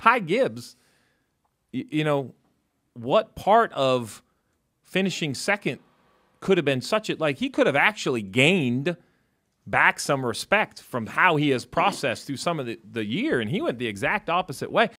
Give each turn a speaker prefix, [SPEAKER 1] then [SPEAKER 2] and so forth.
[SPEAKER 1] Ty Gibbs, what part of finishing second could have been he could have actually gained back some respect from how he has processed through some of the year, and he went the exact opposite way.